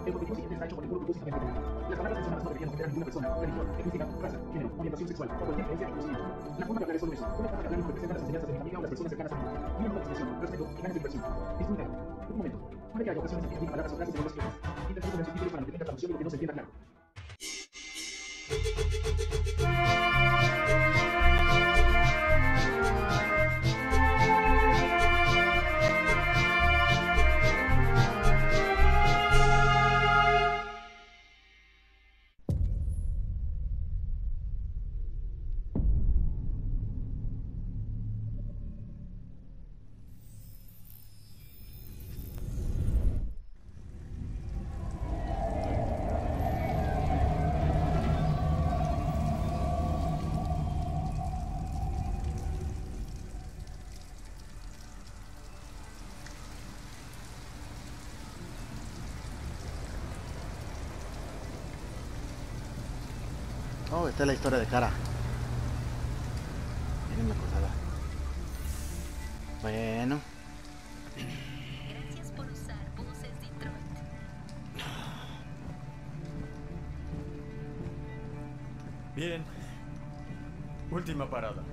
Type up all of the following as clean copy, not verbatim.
El objetivo siguiente está hecho por el puro propósito de entretener. Las palabras mencionadas no deberían ofender a ninguna persona, religión, etnicidad, raza, género, orientación sexual o cualquier creencia y conocimiento. La forma de hablar es solo eso, una forma de hablar que representa las enseñanzas de mi familia o las personas cercanas a mí. Una nueva expresión, respeto y ganas de diversión. Disfrutar. Un momento. Puede que haya ocasiones en que diga palabras o frases de dos clases. Intentaré poner subtítulos para que tenga traducción y lo que no se entienda claro. Oh, esta es la historia de Kara. Miren me acordaba. Bueno. Gracias por usar buses Detroit. Bien. Última parada.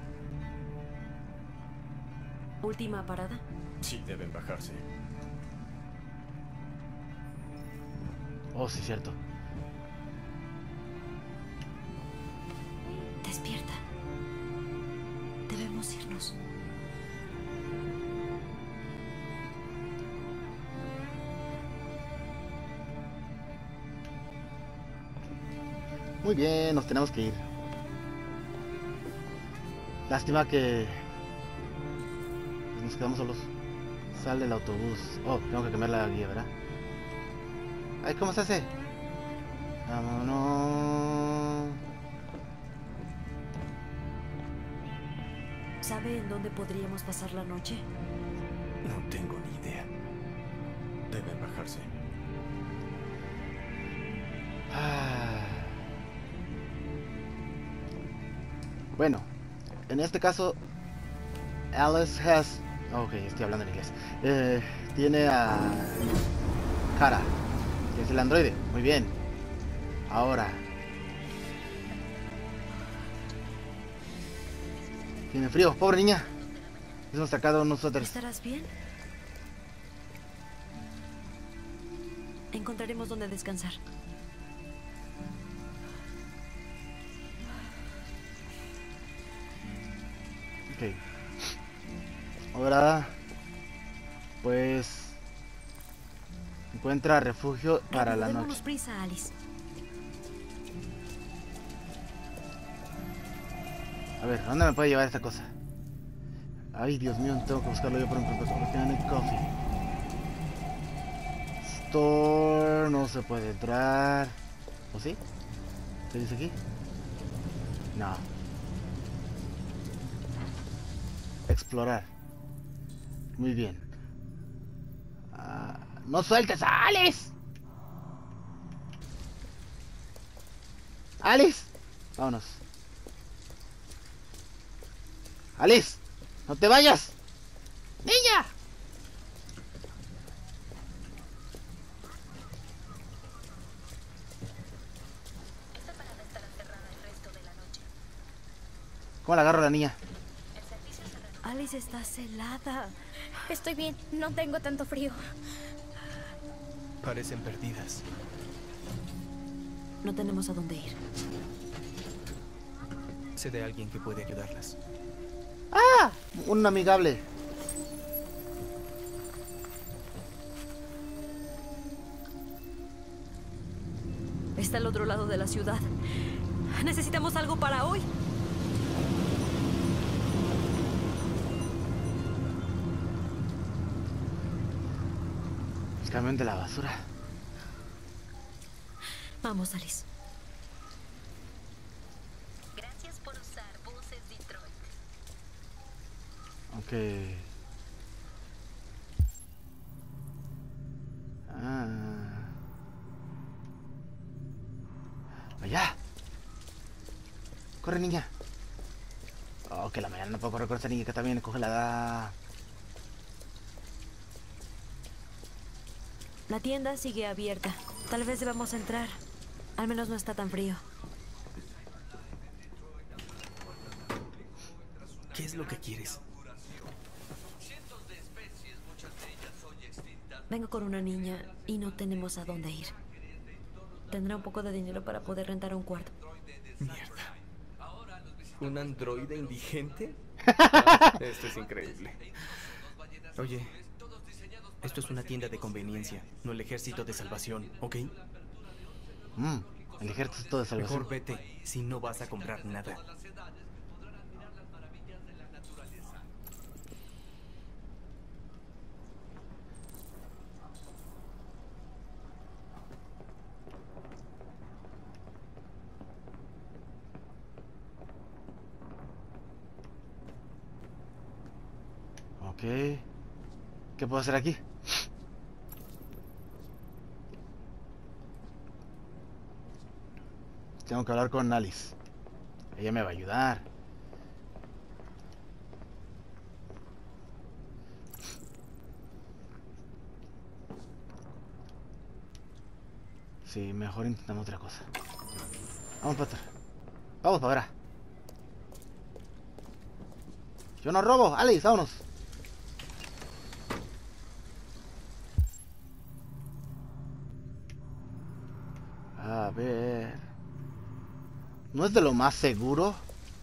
¿Última parada? Sí, deben bajarse. Oh, sí, cierto. Despierta. Debemos irnos. Muy bien, nos tenemos que ir. Lástima que nos quedamos solos. Sale el autobús. Oh, tengo que cambiar la guía, ¿verdad? Ay, ¿cómo se hace? Vámonos. ¿Sabe en dónde podríamos pasar la noche? No tengo ni idea. Deben bajarse. Ah. Bueno, en este caso, Alice has... Ok, estoy hablando en inglés. Tiene a Kara, que es el androide. Muy bien. Ahora. Tiene frío, pobre niña. Hemos sacado unos suéteres. ¿Estarás bien? Encontraremos dónde descansar. Ok. Ahora, pues, encuentra refugio para la Démonos noche. prisa, Alice. A ver, ¿dónde me puede llevar esta cosa? Ay, Dios mío, tengo que buscarlo yo por un propósito. Organic Coffee. Store, no se puede entrar. ¿O sí? ¿Qué dice aquí? No. Explorar. Muy bien. ¡No sueltes a Alice! ¡Alice! Vámonos. ¡Alice! ¡No te vayas! ¡Niña! Esta parada estará cerrada el resto de la noche. ¿Cómo la agarro a la niña? El servicio cerrado. Alice está helada. Estoy bien, no tengo tanto frío. Parecen perdidas. No tenemos a dónde ir. Sé de alguien que puede ayudarlas. ¡Ah! Un amigable. Está al otro lado de la ciudad. Necesitamos algo para hoy. El camión de la basura. Vamos, Alice. Gracias por usar buses Detroit. Ok. Allá. Corre, niña. Oh, que la mañana no puedo correr con esta niña que está bien congelada. La tienda sigue abierta. Tal vez debamos entrar. Al menos no está tan frío. ¿Qué es lo que quieres? Vengo con una niña y no tenemos a dónde ir. Tendrá un poco de dinero para poder rentar un cuarto. Mierda. ¿Un androide indigente? Esto es increíble. Oye, esto es una tienda de conveniencia, no el ejército de salvación, ¿ok? El ejército de salvación. Mejor vete, si no vas a comprar nada. Ok. ¿Qué puedo hacer aquí? Tengo que hablar con Alice. Ella me va a ayudar. Sí, mejor intentamos otra cosa. Vamos para atrás. Vamos para atrás. Yo no robo. Alice, vámonos. A ver. No es de lo más seguro.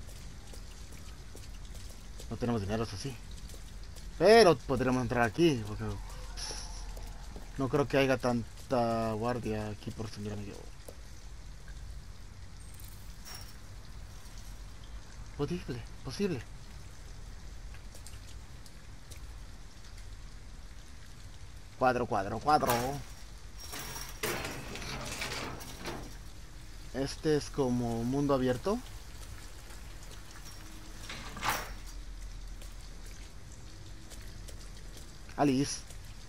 No tenemos dinero, eso sí. Pero podremos entrar aquí. Porque no creo que haya tanta guardia aquí por si miran yo. Posible. Cuatro. Este es como mundo abierto. Alice.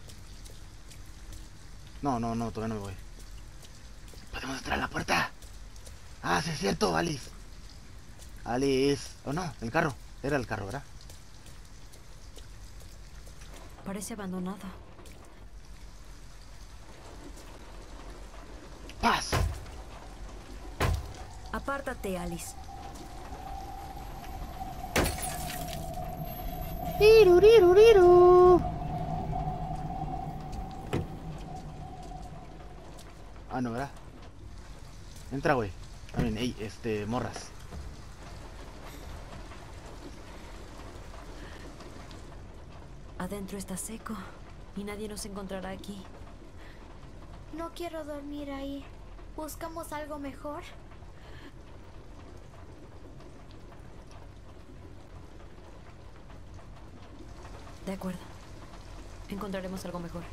No, todavía no me voy. ¿Podemos entrar a la puerta? Ah, sí es cierto, Alice. Oh no, el carro. Era el carro, ¿verdad? Parece abandonado. ¡Paz! Apártate, Alice. ¡Riruriru! Ah, no, ¿verdad? Entra, güey. Morras. Adentro está seco y nadie nos encontrará aquí. No quiero dormir ahí. ¿Buscamos algo mejor? De acuerdo. Encontraremos algo mejor.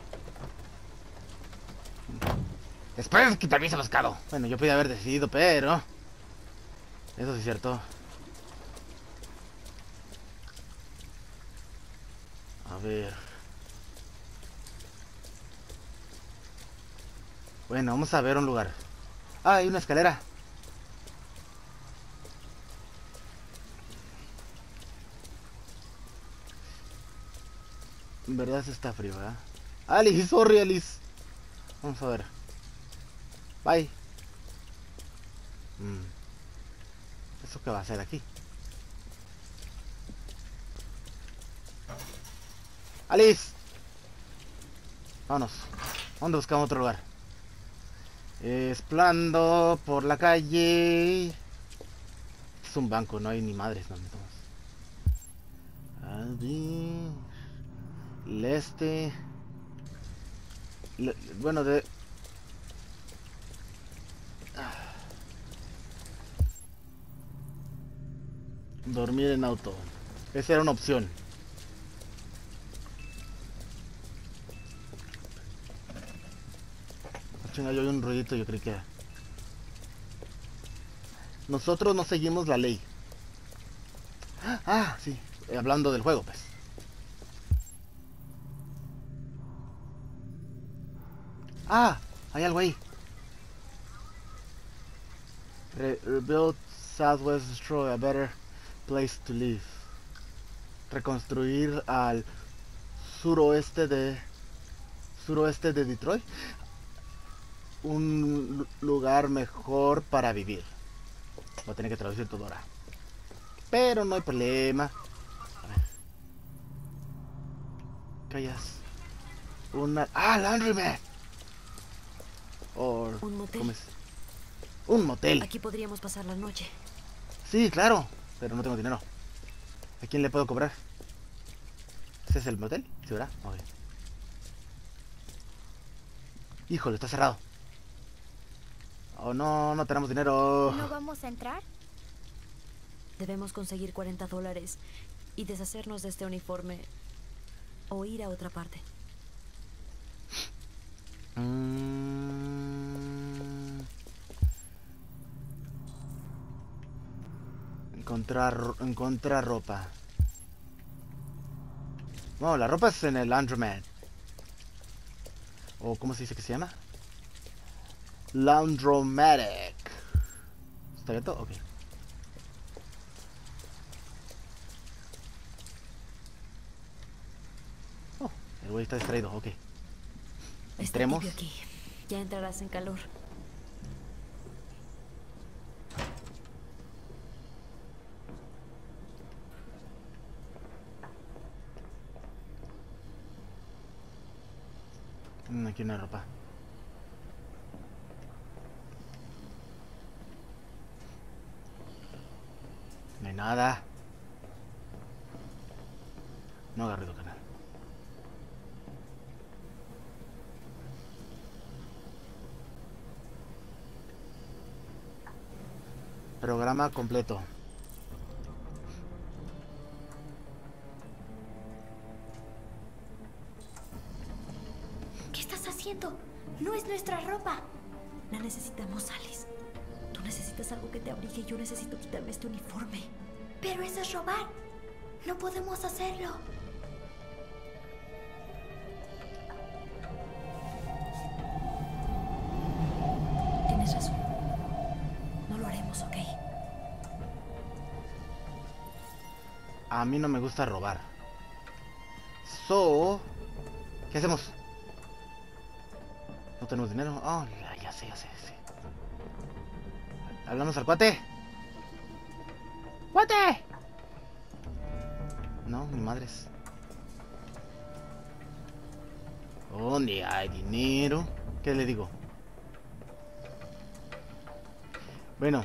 Después quitarme ese pescado. Bueno, yo podía haber decidido, pero... Eso sí es cierto. A ver... Bueno, vamos a ver un lugar. Ah, hay una escalera. En verdad se está frío, ¿verdad? Alice, sorry, Alice. Vamos a ver. Bye. ¿Eso qué va a hacer aquí? Alice. Vámonos. ¿Dónde buscamos otro lugar? Explorando por la calle. Es un banco, no hay ni madres. No, a ver. Bueno, dormir en auto. Esa era una opción. Chinga, yo oí un ruidito, yo creí que era. Nosotros no seguimos la ley. Ah, sí. Hablando del juego, pues. Ah, hay algo ahí. Rebuild Southwest Destroy, a better place to live. Reconstruir al suroeste de suroeste de Detroit. Un lugar mejor para vivir. Voy a tener que traducir todo ahora. Pero no hay problema. A ver. Callas. Una... ¡Ah, laundromat! O... ¿Un motel? ¿cómo es? Un motel. Aquí podríamos pasar la noche. Sí, claro. Pero no tengo dinero. ¿A quién le puedo cobrar? ¿Ese es el motel? ¿Sí, verdad? Ok. Híjole, está cerrado. Oh, no, no tenemos dinero. ¿No vamos a entrar? Debemos conseguir $40 y deshacernos de este uniforme o ir a otra parte. Encontrar ropa. No, la ropa es en el laundromat. ¿O cómo se dice que se llama? Laundromatic. ¿Está abierto? Ok. Oh, el güey está distraído, ok. Está Entremos. tibio aquí. Ya entrarás en calor. Aquí una ropa. No hay nada. No haga ruido, canal. Programa completo. ¿Qué estás haciendo? No es nuestra ropa. La necesitamos, Alice. Tú necesitas algo que te abrigue y yo necesito quitarme este uniforme. Pero eso es robar. No podemos hacerlo. Tienes razón. No lo haremos, ¿ok? A mí no me gusta robar. So, ¿qué hacemos? No tenemos dinero. Oh, ya sé. Hablamos al cuate. ¡Cuate! No, ni madres. ¿Dónde hay dinero? ¿Qué le digo? Bueno.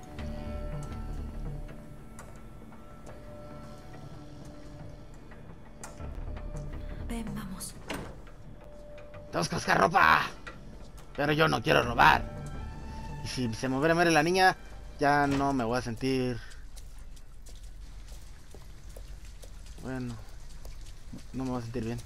Ven, vamos. Tenemos que buscar ropa. Pero yo no quiero robar. Y si se me muere la niña, ya no me voy a sentir... Bueno, no me voy a sentir bien.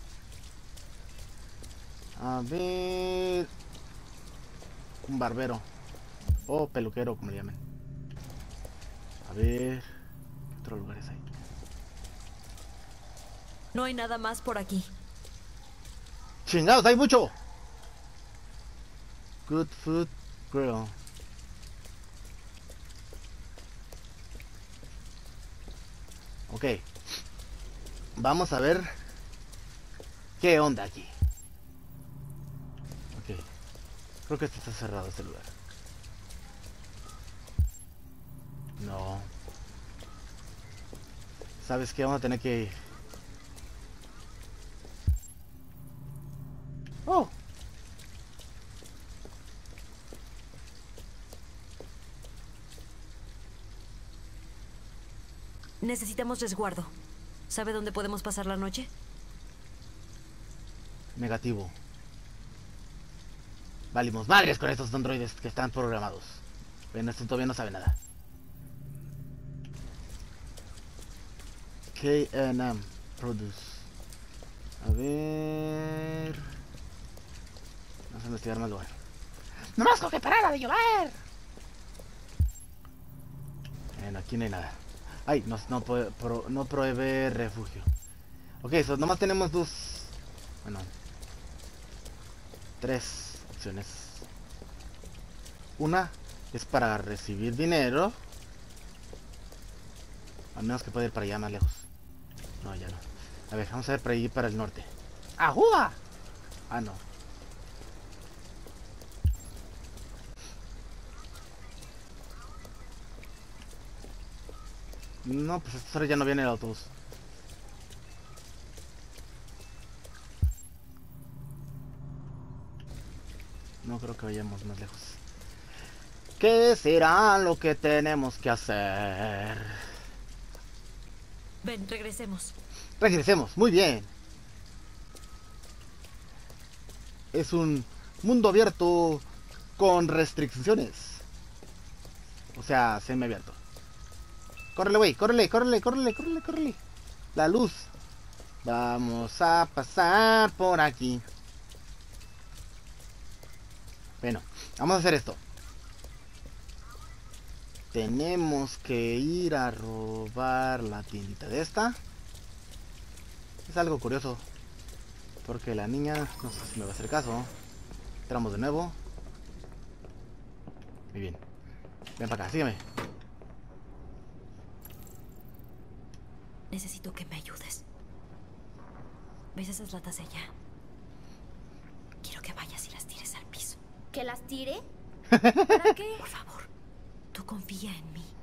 A ver... Un barbero. O peluquero, como le llaman. A ver... ¿Qué otros lugares hay? No hay nada más por aquí. ¡Chingados, hay mucho! Good Food Grill. Ok. Vamos a ver qué onda aquí. Ok. Creo que está cerrado este lugar. No. ¿Sabes qué? Vamos a tener que ir. Oh. Necesitamos resguardo. ¿Sabe dónde podemos pasar la noche? Negativo. Valimos madres con estos androides que están programados. Bueno, esto todavía no sabe nada. K&M Produce. A ver... Vamos a investigar más lugar. ¡Nomás con que parara de llover! Bueno, aquí no hay nada. Ay, no provee refugio. Ok, so nomás tenemos dos... Bueno... 3 opciones. Una es para recibir dinero. A menos que pueda ir para allá más lejos. No, ya no. A ver, vamos a ver para ir para el norte. ¡Ajúa! Ah, no. No, pues a estas horas ya no viene el autobús. No creo que vayamos más lejos. ¿Qué será lo que tenemos que hacer? Ven, regresemos. Regresemos, muy bien. Es un mundo abierto con restricciones. O sea, semiabierto. Córrele, güey, córrele, córrele, córrele, córrele, córrele. La luz. Vamos a pasar por aquí. Bueno, vamos a hacer esto. Tenemos que ir a robar la tiendita de esta. Es algo curioso, porque la niña no sé si me va a hacer caso. Entramos de nuevo. Muy bien. Ven para acá, sígueme. Necesito que me ayudes. ¿Ves esas latas de allá? Quiero que vayas y las tires al piso. ¿Que las tire? ¿Para qué? Por favor, tú confía en mí.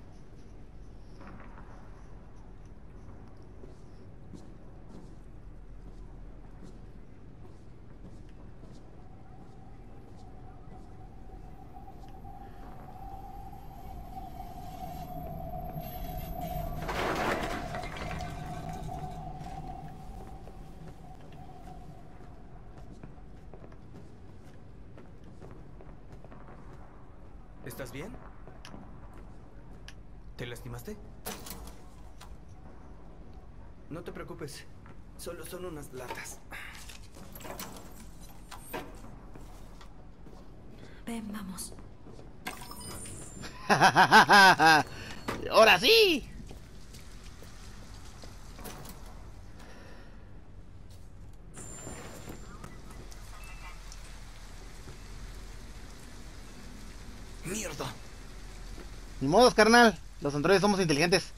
¿Estás bien? ¿Te lastimaste? No te preocupes. Solo son unas latas. Ven, vamos. ¡Ahora sí! ¡Mierda! Ni modos, carnal. Los androides somos inteligentes.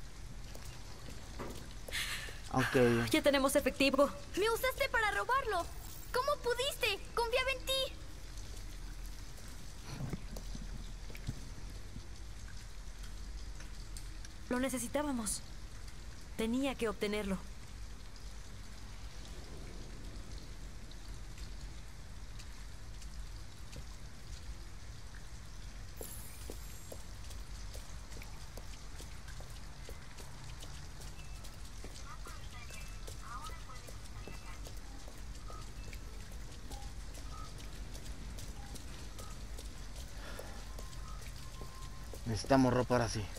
Aunque... Ya tenemos efectivo. Me usaste para robarlo. ¿Cómo pudiste? Confiaba en ti. Lo necesitábamos. Tenía que obtenerlo. Necesitamos ropa ahora sí.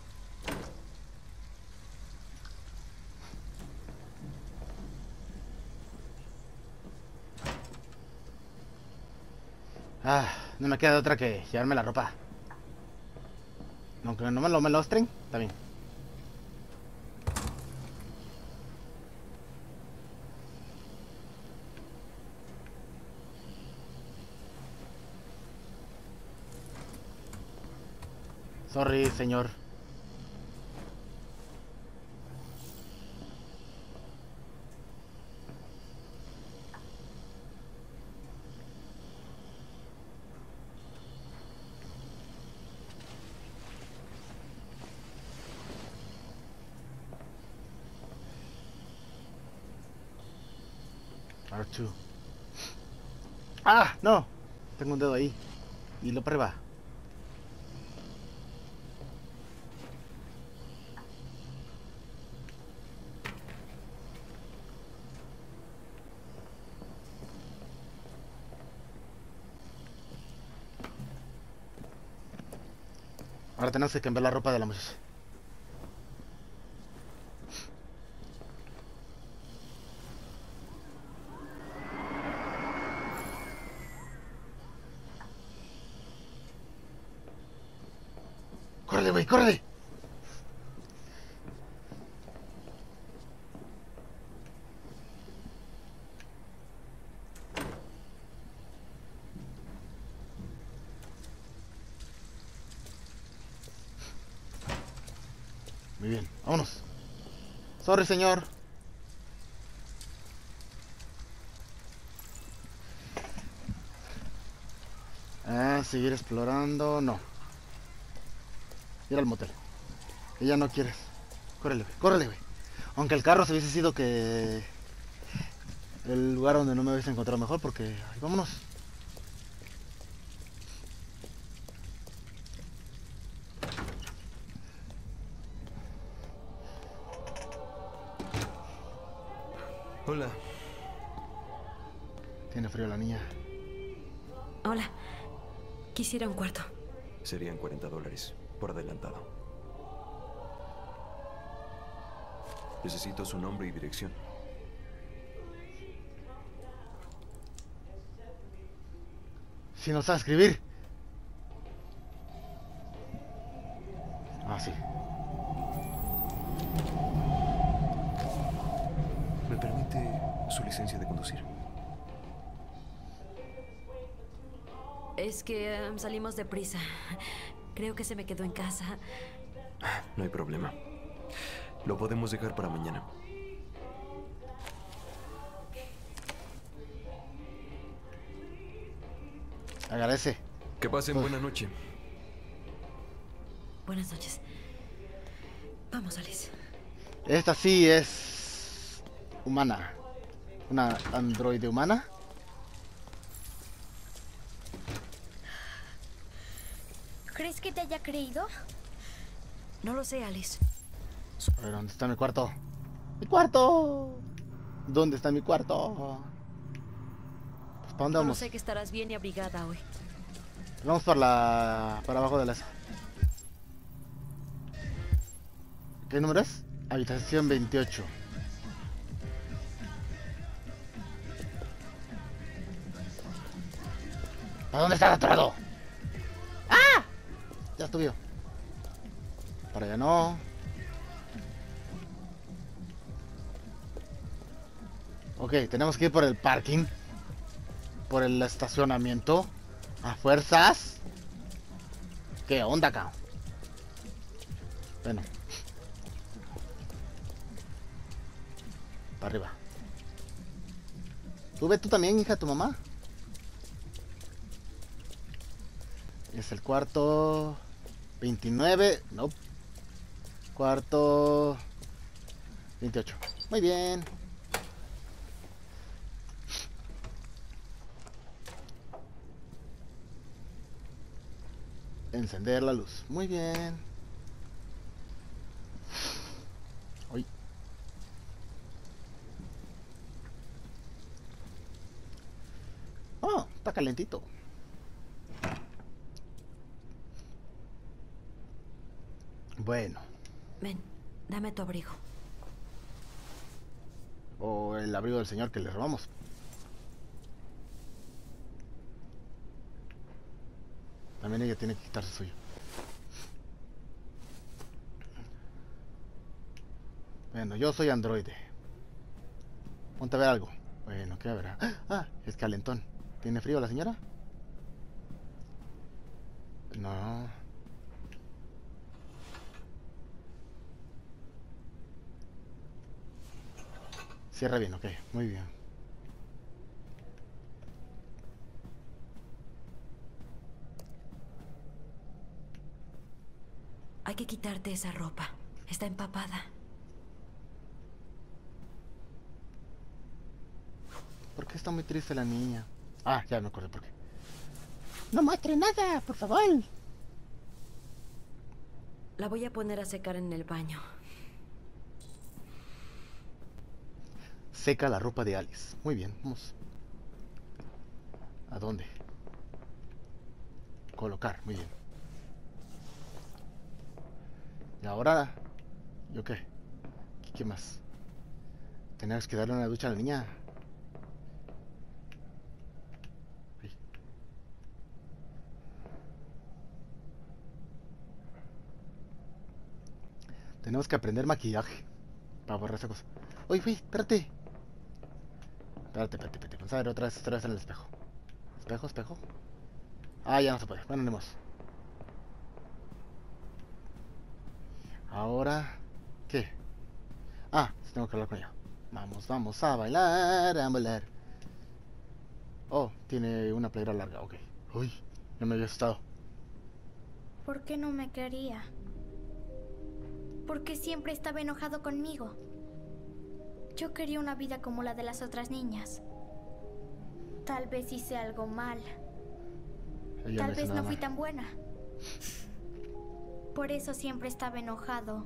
Ah, no me queda otra que llevarme la ropa. Aunque no me lo muestren, está bien. Sorry, señor. R2. ¡Ah! No. Tengo un dedo ahí. Y lo prueba. Ahora tenemos que cambiar la ropa de la muchacha. ¡Córrele, güey! ¡Córrele! Muy bien, vámonos. Sorry, señor. Ah, seguir explorando. No. Ir al motel. Y ya no quieres. Córrele, güey. Córrele, güey. Aunque el carro se hubiese sido que... el lugar donde no me hubiese encontrado mejor, porque... ay, vámonos. Hola. Tiene frío la niña. Hola. Quisiera un cuarto. Serían $40 por adelantado. Necesito su nombre y dirección. Si no sabe escribir. Ah, sí. ¿Me permite su licencia de conducir? Es que salimos deprisa. Creo que se me quedó en casa. No hay problema. Lo podemos dejar para mañana. Agradece. Que pasen buena noche. Buenas noches. Vamos, Alice. Esta sí es... humana. Una androide humana. ¿Crees que te haya creído? No lo sé, Alice. A ver, ¿dónde está mi cuarto? ¡Mi cuarto! ¿Dónde está mi cuarto? Pues, ¿para dónde Solo vamos? sé que estarás bien y abrigada hoy. Vamos para abajo de las... ¿Qué número es? Habitación 28. ¿Para dónde está el atorado? ¡Ah! Ya estuvo. Para allá no. Ok, tenemos que ir por el parking. Por el estacionamiento. A fuerzas. ¿Qué onda acá? Bueno. Para arriba. Sube tú también, hija, tu mamá. Es el cuarto 29. No. Cuarto 28. Muy bien. Encender la luz. Muy bien. Uy. Oh, está calentito. Bueno. Ven, dame tu abrigo. O el abrigo del señor que le robamos. También ella tiene que quitarse suyo. Bueno, yo soy androide. Ponte a ver algo. Bueno, ¿qué habrá? Ah, es calentón. ¿Tiene frío la señora? No. Cierra bien, ok. Muy bien. Hay que quitarte esa ropa. Está empapada. ¿Por qué está muy triste la niña? Ah, ya me acordé por qué. No muestre nada, por favor. La voy a poner a secar en el baño. Seca la ropa de Alice. Muy bien, vamos. ¿A dónde? Colocar, muy bien. Y ahora... ¿yo qué? ¿Qué más? Tenemos que darle una ducha a la niña. Uy. Tenemos que aprender maquillaje para borrar esa cosa. Uy, espérate. Espérate. Vamos a ver otra vez en el espejo. Espejo. Ah, ya no se puede. Bueno, no más. Ahora... ¿qué? Ah, sí tengo que hablar con ella. Vamos a bailar, a bailar. Oh, tiene una playera larga, ok. Uy, Ya me había asustado. ¿Por qué no me quería? ¿Por qué siempre estaba enojado conmigo? Yo quería una vida como la de las otras niñas. Tal vez hice algo mal. Ella Tal hizo vez nada no fui mal. tan buena. Por eso siempre estaba enojado.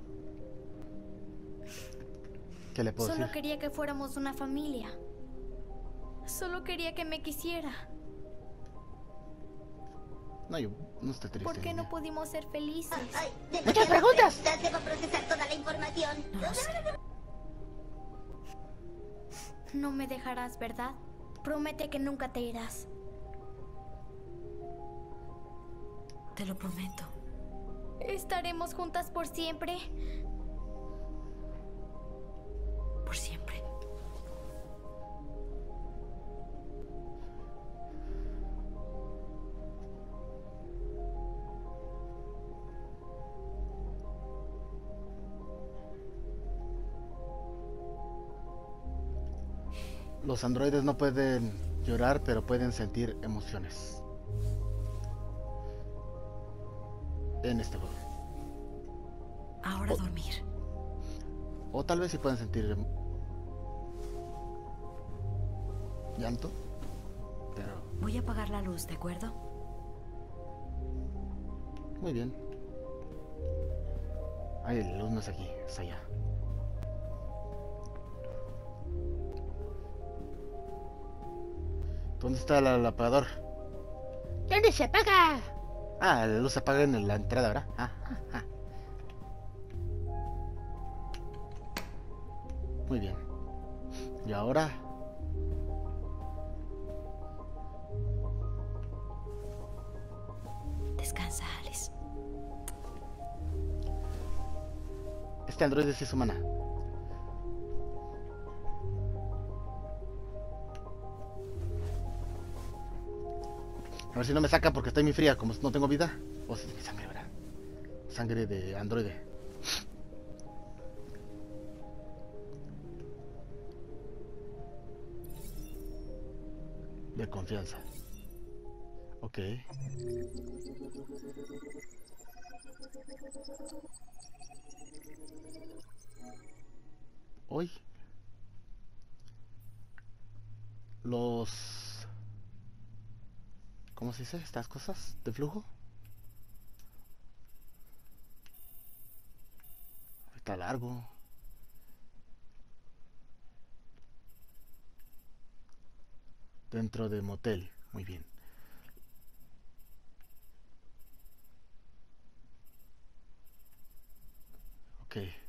¿Qué le puedo Solo decir? quería que fuéramos una familia. Solo quería que me quisiera. No, yo no estoy triste. ¿Por qué no niña. pudimos ser felices? ¡Muchas preguntas! Debo procesar toda la información. No lo sé. No me dejarás, ¿verdad? Promete que nunca te irás. Te lo prometo. ¿Estaremos juntas por siempre? Por siempre. Los androides no pueden llorar, pero pueden sentir emociones. En este juego. Ahora a dormir. O tal vez sí pueden sentir llanto. Pero Voy a apagar la luz, ¿de acuerdo? muy bien. Ay, la luz no es aquí, es allá. ¿Dónde está el apagador? ¿Dónde se apaga? Ah, la luz se apaga en la entrada, ¿verdad? Muy bien. Y ahora... Descansa, Alice. Este androide sí es humana. A ver si no me saca porque estoy muy fría, como no tengo vida. O si es mi sangre, ¿verdad? Sangre de androide. De confianza. Ok. Hoy. Los... ¿Cómo se dice? Estas cosas de flujo. Está largo. Dentro de motel. Muy bien. Ok.